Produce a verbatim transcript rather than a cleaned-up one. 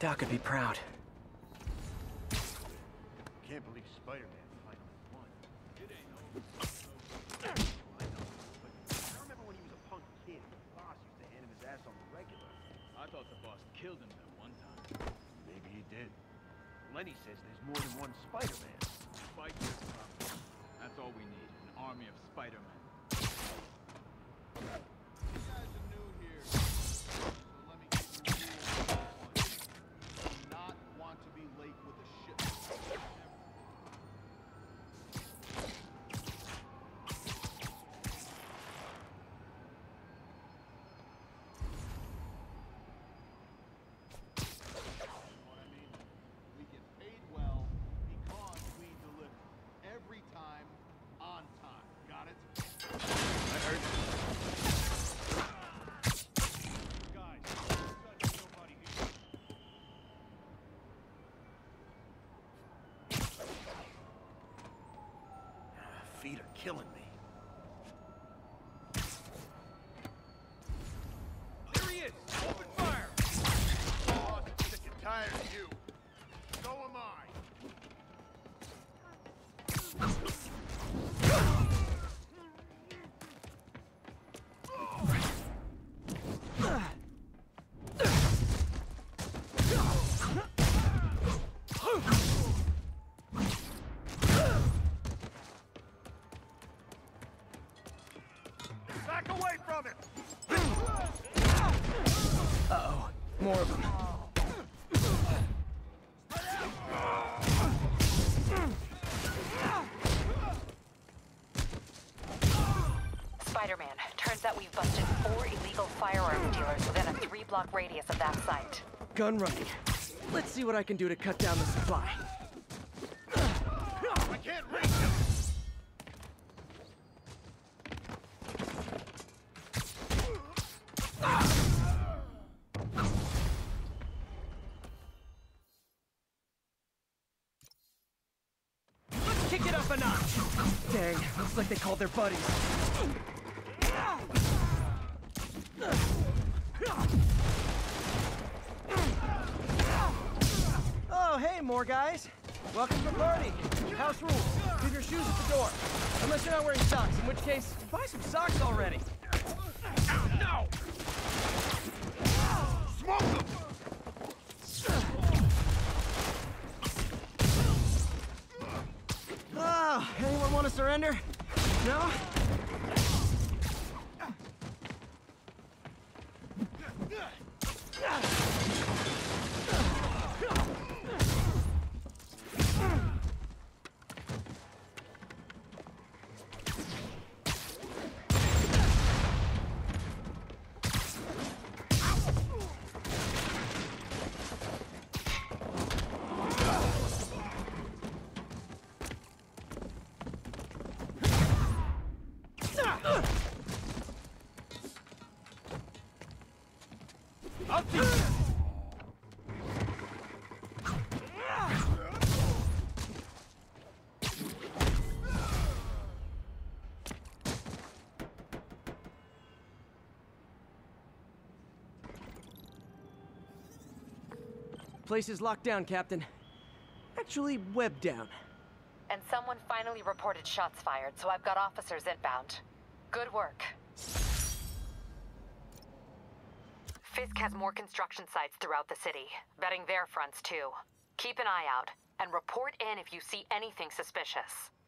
Doc would be proud. Can't believe Spider-Man finally won. It ain't over. I know, but I remember when he was a punk kid, the boss used to hand him his ass on the regular. I thought the boss killed him that one time. Maybe he did. Lenny says there's more than one Spider-Man. Fight this problem. That's all we need. An army of Spider-Men. You guys are new here, so let me get you rules on this one. You do not want to be late with a shipment. Every time, on time. Got it? I heard. Guys, there's nobody here. Feet are killing me. There he is! Open fire! Oh, I'm sick and tired of you. So am I. Back away from it! Uh-oh. More of them. Spider-Man, turns out we've busted four illegal firearms dealers within a three-block radius of that site. Gun running. Let's see what I can do to cut down the supply. I can't reach him! Let's kick it up a notch! Dang, looks like they called their buddies. Oh, hey, more guys. Welcome to the party. House rules. Leave your shoes at the door. Unless you're not wearing socks, in which case, buy some socks already. No! Smoke him! Oh, anyone want to surrender? No? I'll teach you! Place is locked down, Captain. Actually, webbed down. And someone finally reported shots fired, so I've got officers inbound. Good work. Fisk has more construction sites throughout the city, vetting their fronts too. Keep an eye out, and report in if you see anything suspicious.